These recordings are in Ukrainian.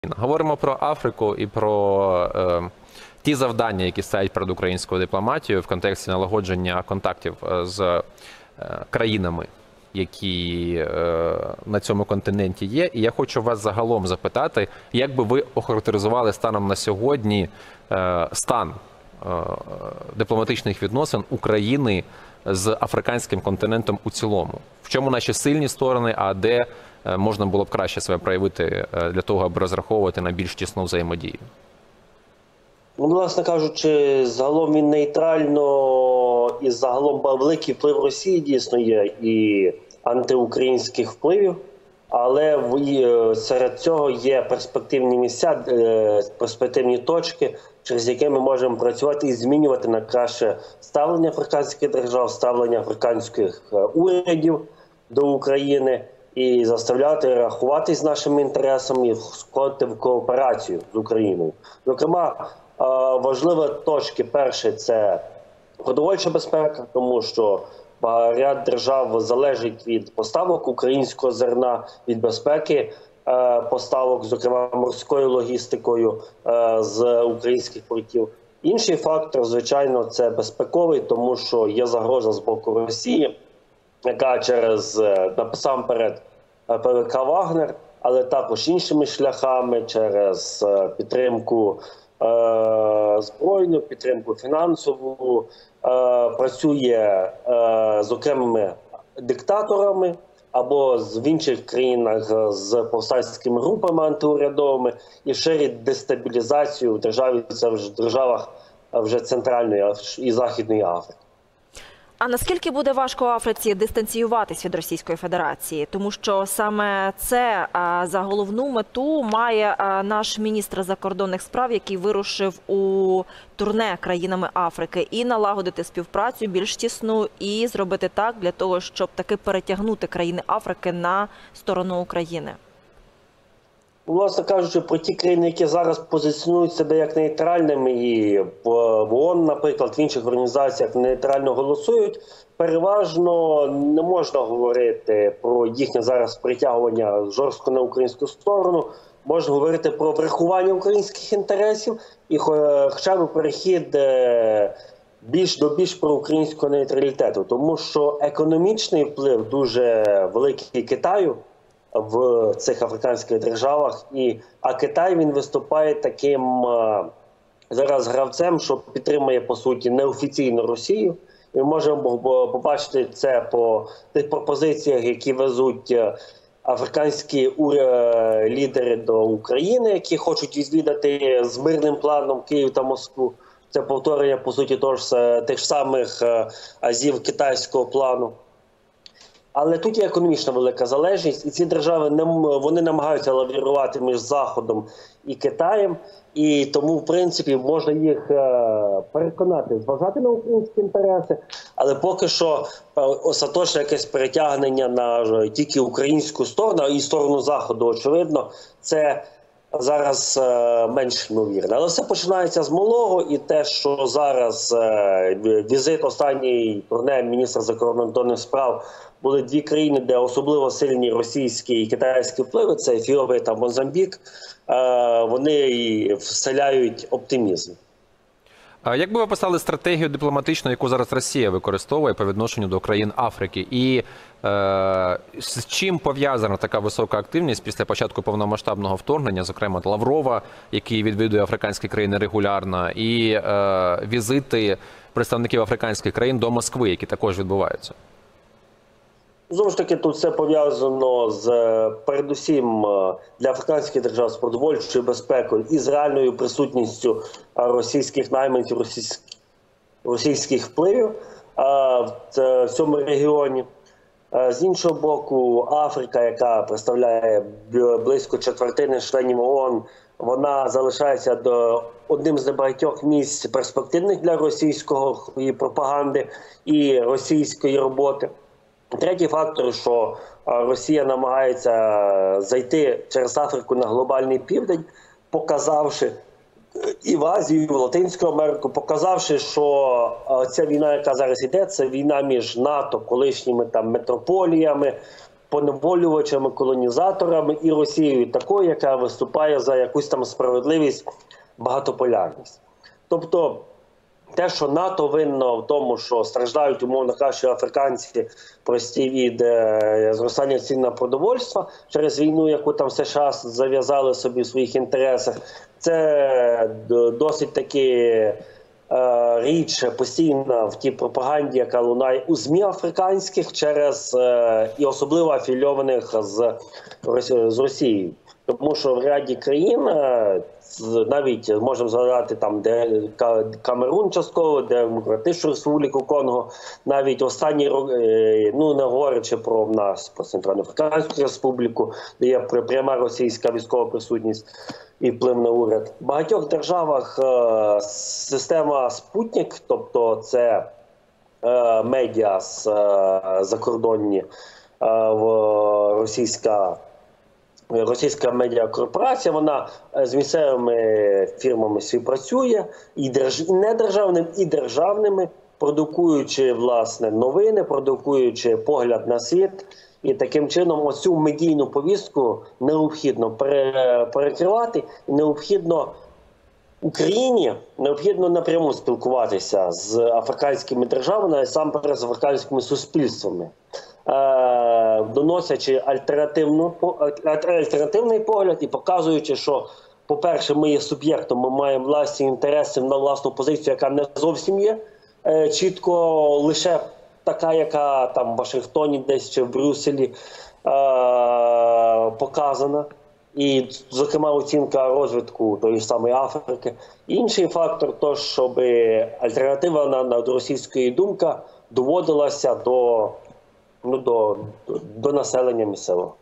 Говоримо про Африку і про ті завдання, які стоять перед українською дипломатією в контексті налагодження контактів з країнами, які на цьому континенті є. І я хочу вас загалом запитати, як би ви охарактеризували станом на сьогодні стан дипломатичних відносин України з африканським континентом у цілому? В чому наші сильні сторони, а де можна було б краще себе проявити для того, аби розраховувати на більш тісну взаємодію? Ну, власне кажучи, загалом він нейтрально і загалом великий вплив Росії дійсно є і антиукраїнських впливів, але серед цього є перспективні місця, перспективні точки, через які ми можемо працювати і змінювати на краще ставлення африканських держав, ставлення африканських урядів до України і заставляти рахуватись з нашими інтересами і входити в кооперацію з Україною. Зокрема, важливі точки. Перше – це продовольча безпека, тому що ряд держав залежить від поставок українського зерна, від безпеки поставок, зокрема морською логістикою з українських портів. Інший фактор, звичайно, це безпековий, тому що є загроза з боку Росії, яка через, насамперед, ПВК «Вагнер», але також іншими шляхами, через підтримку збройну, підтримку фінансову, працює з окремими диктаторами або в інших країнах з повстанськими групами антиурядовими і ширить дестабілізацію в державах вже Центральної і Західної Африки. А наскільки буде важко Африці дистанціюватись від Російської Федерації? Тому що саме це за головну мету має наш міністр закордонних справ, який вирушив у турне країнами Африки, і налагодити співпрацю більш тісну, і зробити так для того, щоб таки перетягнути країни Африки на сторону України. Власне кажучи, про ті країни, які зараз позиціонують себе як нейтральними і в ООН, наприклад, в інших організаціях нейтрально голосують, переважно не можна говорити про їхнє зараз притягування жорстко на українську сторону. Можна говорити про врахування українських інтересів і хоча б перехід до більш проукраїнського нейтралітету. Тому що економічний вплив дуже великий Китаю в цих африканських державах, а Китай, він виступає таким зараз гравцем, що підтримує, по суті, неофіційно Росію. І ми можемо побачити це по тих пропозиціях, які везуть африканські лідери до України, які хочуть відвідати з мирним планом Київ та Москву. Це повторення, по суті, тих ж самих азів китайського плану. Але тут є економічна велика залежність, і ці держави вони намагаються лавірувати між Заходом і Китаєм, і тому, в принципі, можна їх переконати, зважати на українські інтереси, але поки що остаточне якесь перетягнення на тільки українську сторону і сторону Заходу, очевидно, це зараз менш ймовірно. Але все починається з малого, і те, що зараз візит останній турне міністра закордонних справ були дві країни, де особливо сильні російські і китайські впливи, це Ефіопія та Мозамбік, вони вселяють оптимізм. А як би ви описали стратегію дипломатичну, яку зараз Росія використовує по відношенню до країн Африки? І з чим пов'язана така висока активність після початку повномасштабного вторгнення, зокрема Лаврова, який відвідує африканські країни регулярно, і візити представників африканських країн до Москви, які також відбуваються? Знову ж таки, тут все пов'язано передусім для африканських держав з продовольчою безпекою і з реальною присутністю російських найманців, російських впливів в цьому регіоні. З іншого боку, Африка, яка представляє близько четвертини членів ООН, вона залишається одним з небагатьох місць перспективних для російської пропаганди і російської роботи. Третій фактор, що Росія намагається зайти через Африку на глобальний південь, показавши і в Азію, і в Латинську Америку, показавши, що ця війна, яка зараз йде, це війна між НАТО, колишніми там метрополіями, поневолювачами, колонізаторами і Росією такою, яка виступає за якусь там справедливість, багатополярність. Тобто те, що НАТО винно в тому, що страждають, умовно кажучи, африканці прості від зростання цін на продовольство через війну, яку там США зав'язали собі в своїх інтересах, це досить таки річ постійна в тій пропаганді, яка лунає у ЗМІ африканських через і особливо афільованих з Росією. Тому що в ряді країн, навіть можемо згадати там, де Камерун частково, Демократичну Республіку Конго, навіть останні роки, ну не говорячи про нас, про Центральноафриканську Республіку, де є пряма російська військова присутність і вплив на уряд. В багатьох державах система «Спутник», тобто це медіа закордонні, російська медіакорпорація, вона з місцевими фірмами співпрацює, і недержавними, і державними, продукуючи, власне, новини, продукуючи погляд на світ. І таким чином оцю медійну повістку необхідно перекривати, і Україні необхідно напряму спілкуватися з африканськими державами, а саме з африканськими суспільствами, доносячи альтернативний погляд і показуючи, що, по-перше, ми є суб'єктом, ми маємо власні інтереси на власну позицію, яка не зовсім є чітко лише така, яка там в Вашингтоні десь чи в Брюсселі показана. І, зокрема, оцінка розвитку тої ж самої Африки. Інший фактор – то, щоб альтернатива на російської думки доводилася до населення місцевого.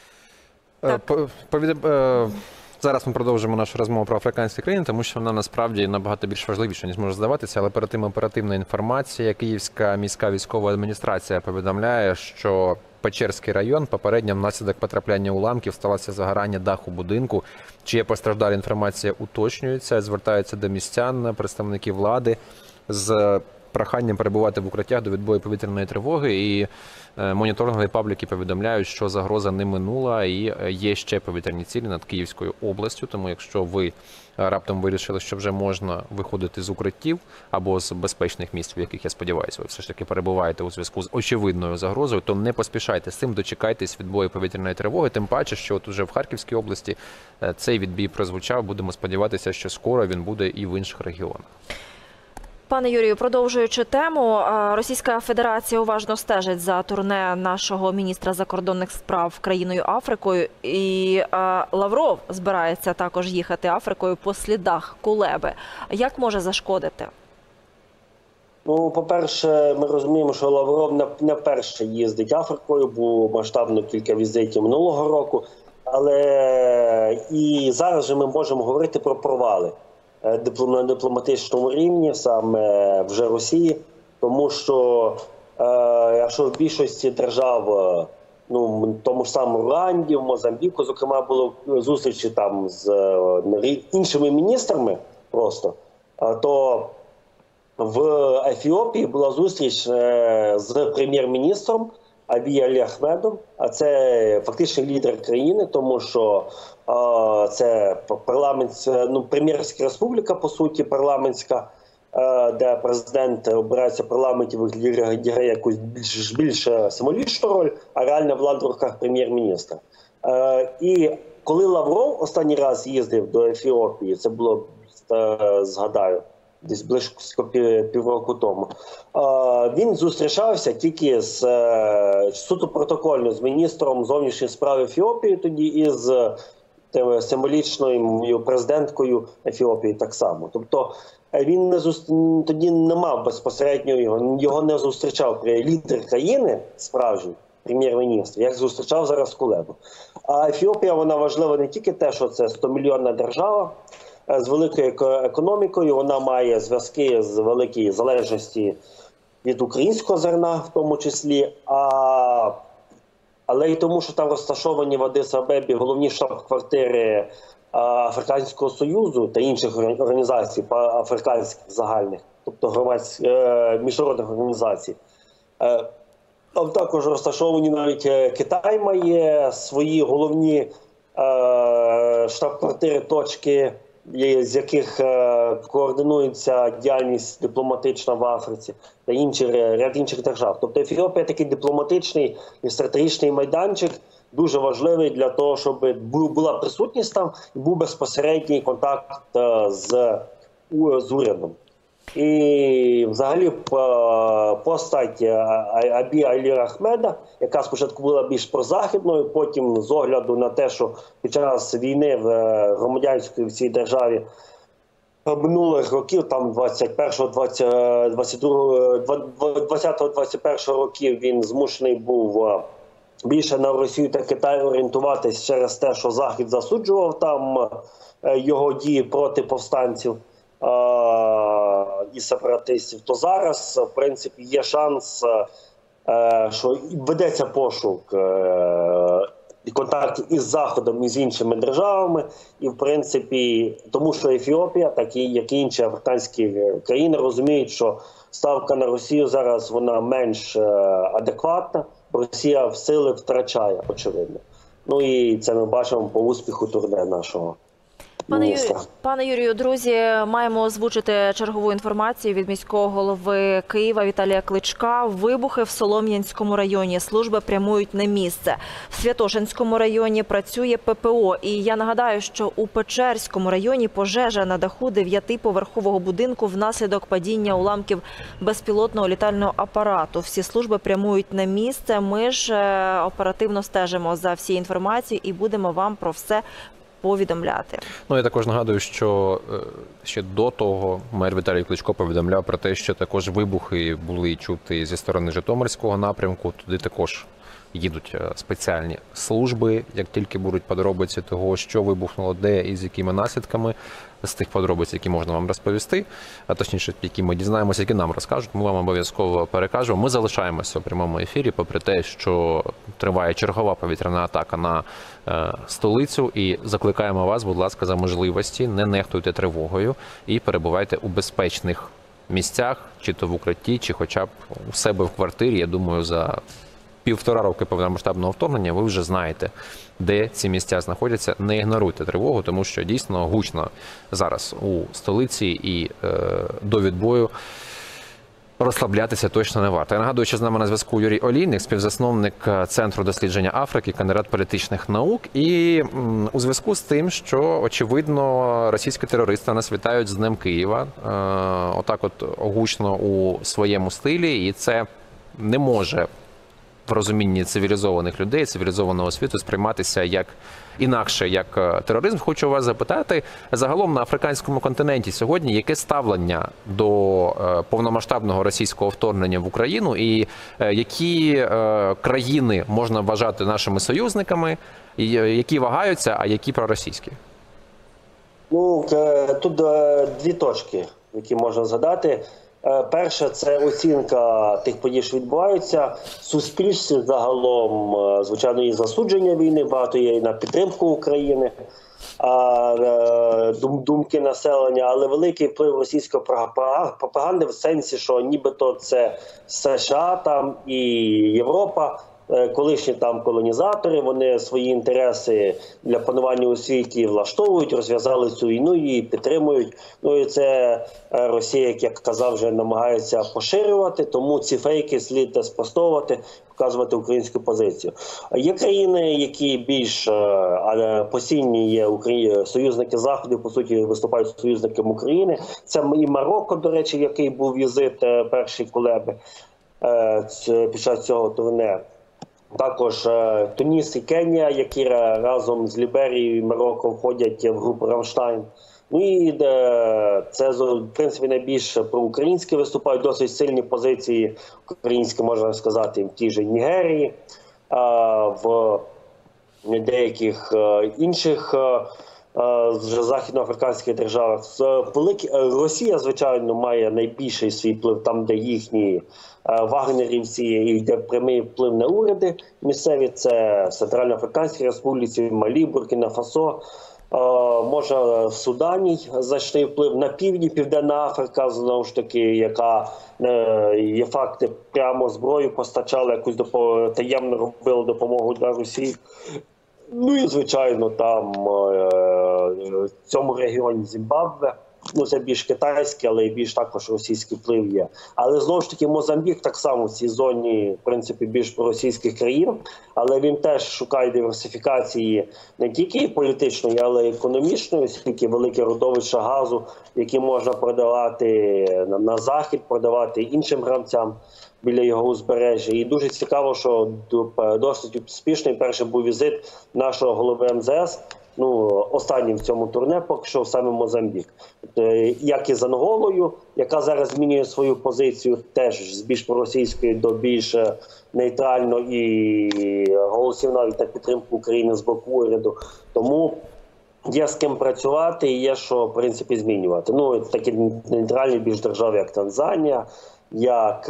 Зараз ми продовжимо нашу розмову про африканські країни, тому що вона насправді набагато більш важливіша, ніж може здаватися. Але перед тим оперативна інформація. Київська міська військова адміністрація повідомляє, що Печерський район попередньо внаслідок потрапляння уламків сталося загорання даху будинку. Чи є постраждалі, інформація уточнюється. Звертаються до містян, представників влади з проханням перебувати в укриттях до відбою повітряної тривоги. І моніторингові пабліки повідомляють, що загроза не минула і є ще повітряні цілі над Київською областю. Тому якщо ви раптом вирішили, що вже можна виходити з укриттів або з безпечних місць, в яких, я сподіваюся, ви все ж таки перебуваєте у зв'язку з очевидною загрозою, то не поспішайте з цим, дочекайтесь відбою повітряної тривоги. Тим паче, що от уже в Харківській області цей відбій прозвучав. Будемо сподіватися, що скоро він буде і в інших регіонах. Пане Юрію, продовжуючи тему, Російська Федерація уважно стежить за турне нашого міністра закордонних справ країною Африкою. І Лавров збирається також їхати Африкою по слідах Кулеби. Як може зашкодити? Ну, по-перше, ми розуміємо, що Лавров не вперше їздить Африкою, було масштабно кілька візитів минулого року. Але і зараз же ми можемо говорити про провали на дипломатичному рівні, саме вже Росії, тому що якщо в більшості держав, ну, тому ж самому Руанді, в Мозамбіку, зокрема, було зустрічі там з іншими міністрами просто, то в Ефіопії була зустріч з прем'єр-міністром Абій Алі Ахмедом, а це фактично лідер країни, тому що це прем'єрська республіка, по суті, парламентська, де президент обирається в парламенті, відіграє якусь більш символічну роль, а реальна влада в руках прем'єр-міністра. І коли Лавров останній раз їздив до Ефіопії, це було, згадаю, десь близько півроку тому, він зустрічався тільки з суто протокольно з міністром зовнішніх справ Ефіопії тоді і з символічною президенткою Ефіопії так само. Тобто він тоді не мав безпосередньо його не зустрічав лідер країни, справжній прем'єр-міністр, як зустрічав зараз Кулебу. А Ефіопія, вона важлива не тільки те, що це 100-мільйонна держава з великою економікою, вона має зв'язки з великої залежності від українського зерна в тому числі, але й тому, що там розташовані в Адис-Абебі головні штаб-квартири Африканського Союзу та інших організацій африканських загальних, тобто міжнародних організацій. Там також розташовані навіть Китай має свої головні штаб-квартири, точки, з яких координується діяльність дипломатична в Африці та ряд інших держав. Тобто Ефіопія такий дипломатичний і стратегічний майданчик, дуже важливий для того, щоб була присутність там і був безпосередній контакт з урядом. І взагалі постать Абі Алі Ахмеда, яка спочатку була більш прозахідною, потім з огляду на те, що під час війни в громадянській в цій державі минулих років, там 20-21 років він змушений був більше на Росію та Китай орієнтуватись через те, що Захід засуджував там його дії проти повстанців і сепаратистів, то зараз, в принципі, є шанс, що ведеться пошук контактів із Заходом і з іншими державами, і, в принципі, тому що Ефіопія, так і як і інші африканські країни, розуміють, що ставка на Росію зараз вона менш адекватна, Росія в сили втрачає, очевидно. Ну і це ми бачимо по успіху турне нашого. Пане Юрію, друзі, маємо озвучити чергову інформацію від міського голови Києва Віталія Кличка. Вибухи в Солом'янському районі. Служби прямують на місце. В Святошинському районі працює ППО. І я нагадаю, що у Печерському районі пожежа на даху 9-поверхового будинку внаслідок падіння уламків безпілотного літального апарату. Всі служби прямують на місце. Ми ж оперативно стежимо за всією інформацією і будемо вам про все повідомляти. Ну, я також нагадую, що ще до того мер Віталій Кличко повідомляв про те, що також вибухи були чути зі сторони Житомирського напрямку. Туди також їдуть спеціальні служби, як тільки будуть подробиці того, що вибухнуло, де і з якими наслідками, з тих подробиць, які можна вам розповісти, а точніше, які ми дізнаємося, які нам розкажуть, ми вам обов'язково перекажемо. Ми залишаємося у прямому ефірі, попри те, що триває чергова повітряна атака на столицю, і закликаємо вас, будь ласка, за можливості, не нехтуйте тривогою і перебувайте у безпечних місцях, чи то в укритті, чи хоча б у себе в квартирі. Я думаю, за 1,5 роки повномасштабного вторгнення ви вже знаєте, де ці місця знаходяться. Не ігноруйте тривогу, тому що дійсно гучно зараз у столиці і до відбою розслаблятися точно не варто. Я нагадую, що з нами на зв'язку Юрій Олійник, співзасновник Центру дослідження Африки, кандидат політичних наук. І у зв'язку з тим, що, очевидно, російські терористи нас вітають з Днем Києва, отак от гучно у своєму стилі, і це не може в розумінні цивілізованих людей, цивілізованого світу сприйматися як інакше, як тероризм. Хочу вас запитати, загалом на африканському континенті сьогодні яке ставлення до повномасштабного російського вторгнення в Україну і які країни можна вважати нашими союзниками, які вагаються, а які проросійські? Ну, тут дві точки, які можна згадати. Перше, це оцінка тих подій, що відбуваються. В суспільстві загалом, звичайно, є засудження війни, багато є і на підтримку України, думки населення, але великий вплив російської пропаганди в сенсі, що нібито це США там і Європа, колишні там колонізатори, вони свої інтереси для панування у світі влаштовують, розв'язали цю війну, її підтримують. Ну і це Росія, як я казав, вже намагається поширювати, тому ці фейки слід спростовувати, показувати українську позицію. Є країни, які більш постійні є союзники Заходу, по суті, виступають союзниками України. Це і Марокко, до речі, який був візит перший Кулеби під час цього турне. Також Туніс і Кенія, які разом з Ліберією і Марокко входять в групу «Рамштайн». Ну і це, в принципі, найбільш проукраїнські виступають, досить сильні позиції українські, можна сказати, в тій же Нігерії, в деяких інших західноафриканських державах. Росія, звичайно, має найбільший свій вплив там, де їхні вагнерівці і йде прямий вплив на уряди місцеві. Це в Центральноафриканській Республіці, Малі, Буркіна-Фасо, може в Судані значний вплив, на півдні, Південна Африка, знову ж таки, яка є факти, прямо зброю постачала, якусь таємно робила допомогу для Росії. Ну і, звичайно, там в цьому регіоні Зімбабве. Ну, це більш китайський, але і більш також російський вплив є. Але, знову ж таки, Мозамбік так само в цій зоні, в принципі, більш проросійських країн, але він теж шукає диверсифікації не тільки політичної, але й економічної, оскільки велике родовище газу, які можна продавати на захід, продавати іншим гравцям біля його узбережжя. І дуже цікаво, що досить успішний перший був візит нашого голови МЗС, останнім в цьому турне поки що саме Мозамбік. Як і з Анголою, яка зараз змінює свою позицію теж з більш проросійської до більш нейтрально і голосів навіть на підтримку України з боку уряду. Тому є з ким працювати і є що, в принципі, змінювати. Такі нейтральні більш держави, як Танзанія, як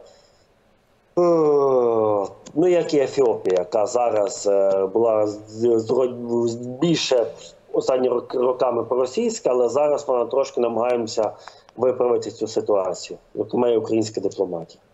і Ефіопія, яка зараз була більше останніми роками проросійська, але зараз вона трошки намагаємося виправити цю ситуацію, яку має українська дипломатія.